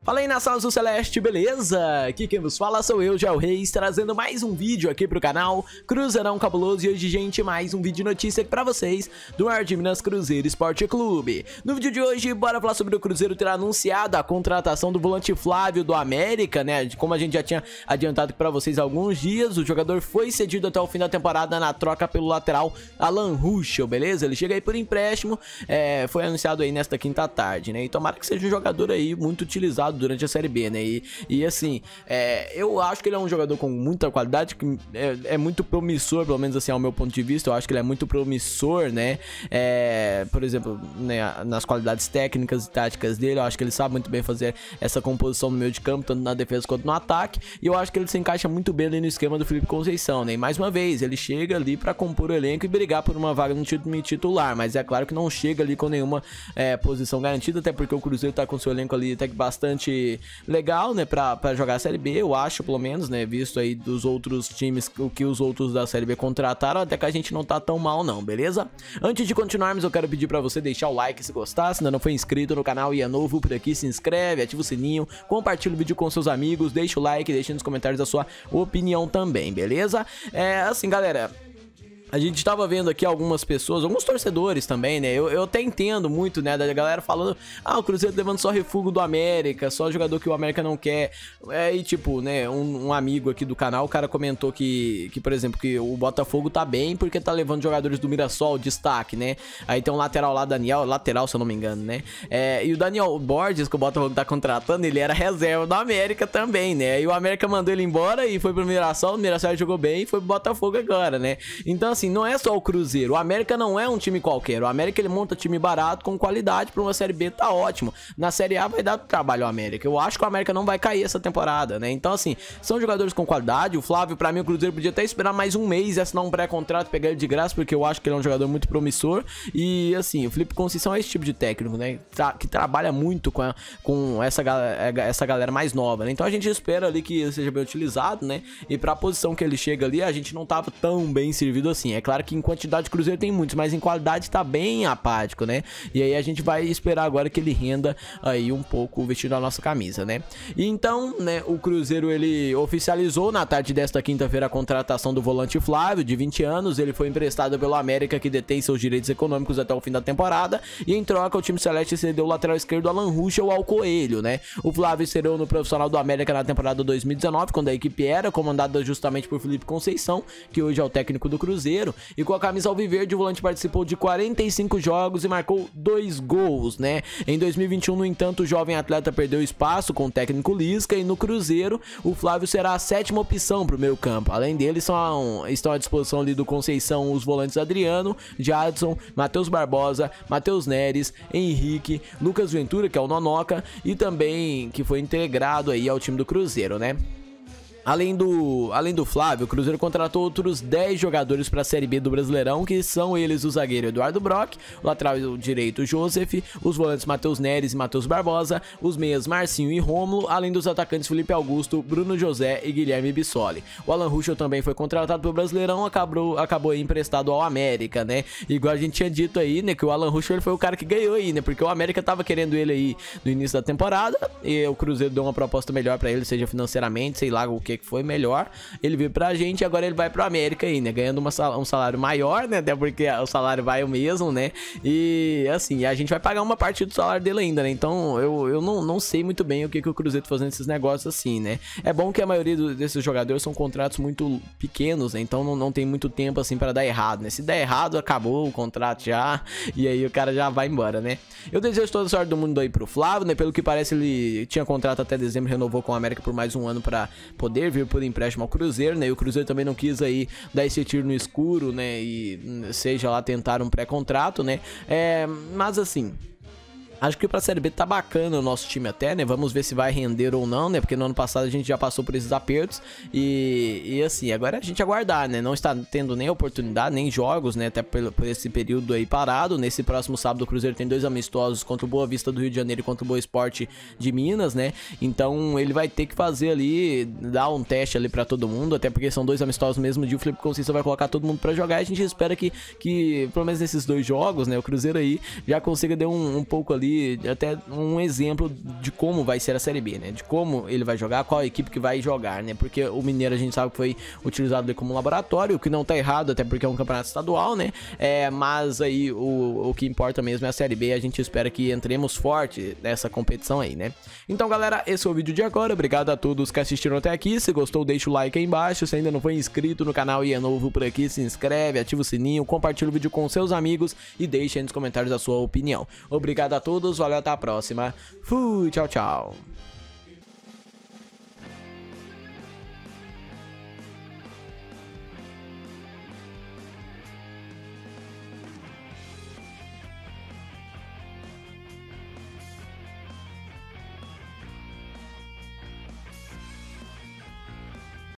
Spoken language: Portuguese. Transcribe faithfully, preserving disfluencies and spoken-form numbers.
Fala aí, nação azul celeste, beleza? Aqui quem vos fala sou eu, Gel Reis, trazendo mais um vídeo aqui pro canal Cruzeirão Cabuloso. E hoje, gente, mais um vídeo de notícia aqui pra vocês do Ar de Minas Cruzeiro Esporte Clube. No vídeo de hoje, bora falar sobre o Cruzeiro ter anunciado a contratação do volante Flávio do América, né? Como a gente já tinha adiantado aqui pra vocês há alguns dias, o jogador foi cedido até o fim da temporada na troca pelo lateral Alan Ruschel, beleza? Ele chega aí por empréstimo, é, foi anunciado aí nesta quinta tarde, né? E tomara que seja um jogador aí muito utilizado durante a Série B, né? E, e assim, é, eu acho que ele é um jogador com muita qualidade, que é, é muito promissor, pelo menos assim, ao meu ponto de vista. Eu acho que ele é muito promissor, né? É, por exemplo, né, nas qualidades técnicas e táticas dele, eu acho que ele sabe muito bem fazer essa composição no meio de campo, tanto na defesa quanto no ataque. E eu acho que ele se encaixa muito bem ali no esquema do Felipe Conceição, né? E mais uma vez, ele chega ali pra compor o elenco e brigar por uma vaga no time titular, mas é claro que não chega ali com nenhuma é, posição garantida, até porque o Cruzeiro tá com seu elenco ali até que bastante legal, né, pra, pra jogar a Série B, eu acho, pelo menos, né, visto aí dos outros times, o que os outros da Série B contrataram, até que a gente não tá tão mal não, beleza? Antes de continuarmos, eu quero pedir pra você deixar o like se gostar, se ainda não foi inscrito no canal e é novo por aqui, se inscreve, ativa o sininho, compartilha o vídeo com seus amigos, deixa o like, deixa nos comentários a sua opinião também, beleza? É, assim, galera, a gente tava vendo aqui algumas pessoas, alguns torcedores também, né? Eu, eu até entendo muito, né? Da galera falando, ah, o Cruzeiro levando só refúgio do América, só jogador que o América não quer. É, e tipo, né? Um, um amigo aqui do canal, o cara comentou que, que, por exemplo, que o Botafogo tá bem porque tá levando jogadores do Mirassol, destaque, né? Aí tem um lateral lá, Daniel, lateral se eu não me engano, né? É, e o Daniel Borges, que o Botafogo tá contratando, ele era reserva do América também, né? E o América mandou ele embora e foi pro Mirassol, o Mirassol jogou bem e foi pro Botafogo agora, né? Então, assim, não é só o Cruzeiro, o América não é um time qualquer, o América ele monta time barato com qualidade para uma Série B, tá ótimo, na Série A vai dar trabalho ao América, eu acho que o América não vai cair essa temporada, né, então assim, são jogadores com qualidade, o Flávio, pra mim o Cruzeiro podia até esperar mais um mês e assinar um pré-contrato, pegar ele de graça, porque eu acho que ele é um jogador muito promissor, e assim, o Felipe Conceição é esse tipo de técnico, né, tra que trabalha muito com, a, com essa, essa galera mais nova, né, então a gente espera ali que ele seja bem utilizado, né, e pra posição que ele chega ali, a gente não tava tão bem servido assim, é claro que em quantidade de Cruzeiro tem muitos, mas em qualidade tá bem apático, né? E aí a gente vai esperar agora que ele renda aí um pouco vestindo a nossa camisa, né? E então, né, o Cruzeiro ele oficializou na tarde desta quinta-feira a contratação do volante Flávio, de vinte anos, ele foi emprestado pelo América, que detém seus direitos econômicos até o fim da temporada, e em troca o time celeste cedeu o lateral esquerdo Alan Ruschel ao Coelho, né? O Flávio estreou no profissional do América na temporada dois mil e dezenove, quando a equipe era comandada justamente por Felipe Conceição, que hoje é o técnico do Cruzeiro, e com a camisa alviverde, o volante participou de quarenta e cinco jogos e marcou dois gols, né? Em dois mil e vinte e um, no entanto, o jovem atleta perdeu espaço com o técnico Lisca, e no Cruzeiro, o Flávio será a sétima opção para o meio campo. Além dele, são, estão à disposição ali do Conceição os volantes Adriano, Jadson, Matheus Barbosa, Matheus Neres, Henrique, Lucas Ventura, que é o Nonoca, e também que foi integrado aí ao time do Cruzeiro, né? Além do, além do Flávio, o Cruzeiro contratou outros dez jogadores para a Série B do Brasileirão, que são eles o zagueiro Eduardo Brock, o lateral direito Joseph, os volantes Matheus Neres e Matheus Barbosa, os meias Marcinho e Rômulo, além dos atacantes Felipe Augusto, Bruno José e Guilherme Bissoli. O Alan Ruschel também foi contratado pelo Brasileirão, acabou, acabou emprestado ao América, né? Igual a gente tinha dito aí, né, que o Alan Ruschel foi o cara que ganhou aí, né? Porque o América tava querendo ele aí no início da temporada, e o Cruzeiro deu uma proposta melhor para ele, seja financeiramente, sei lá o que que foi melhor, ele veio pra gente e agora ele vai pro América aí, né, ganhando uma, um salário maior, né, até porque o salário vai o mesmo, né, e assim, a gente vai pagar uma parte do salário dele ainda, né, então eu, eu não, não sei muito bem o que, que o Cruzeiro tá fazendo esses negócios assim, né, é bom que a maioria do, desses jogadores são contratos muito pequenos, né, então não, não tem muito tempo assim pra dar errado, né, se der errado, acabou o contrato já, e aí o cara já vai embora, né. Eu desejo toda a sorte do mundo aí pro Flávio, né, pelo que parece ele tinha contrato até dezembro, renovou com o América por mais um ano pra poder vir por empréstimo ao Cruzeiro, né, e o Cruzeiro também não quis aí dar esse tiro no escuro, né, e seja lá tentar um pré-contrato, né, é, mas assim, acho que pra Série B tá bacana o nosso time até, né? Vamos ver se vai render ou não, né? Porque no ano passado a gente já passou por esses apertos. E, e assim, agora é a gente aguardar, né? Não está tendo nem oportunidade, nem jogos, né? Até por, por esse período aí parado. Nesse próximo sábado o Cruzeiro tem dois amistosos contra o Boa Vista do Rio de Janeiro e contra o Boa Esporte de Minas, né? Então ele vai ter que fazer ali, dar um teste ali pra todo mundo. Até porque são dois amistosos no mesmo dia. O Felipe Conceição vai colocar todo mundo pra jogar. E a gente espera que, que pelo menos nesses dois jogos, né? O Cruzeiro aí já consiga dar um, um pouco ali aí até um exemplo de como vai ser a Série B, né? De como ele vai jogar, qual equipe que vai jogar, né? Porque o Mineiro a gente sabe que foi utilizado ali como laboratório, o que não tá errado, até porque é um campeonato estadual, né? É, mas aí o, o que importa mesmo é a Série B, a gente espera que entremos forte nessa competição aí, né? Então, galera, esse é o vídeo de agora, obrigado a todos que assistiram até aqui, se gostou deixa o like aí embaixo, se ainda não foi inscrito no canal e é novo por aqui, se inscreve, ativa o sininho, compartilha o vídeo com seus amigos e deixa aí nos comentários a sua opinião. Obrigado a todos, valeu, até a próxima, fui, tchau, tchau.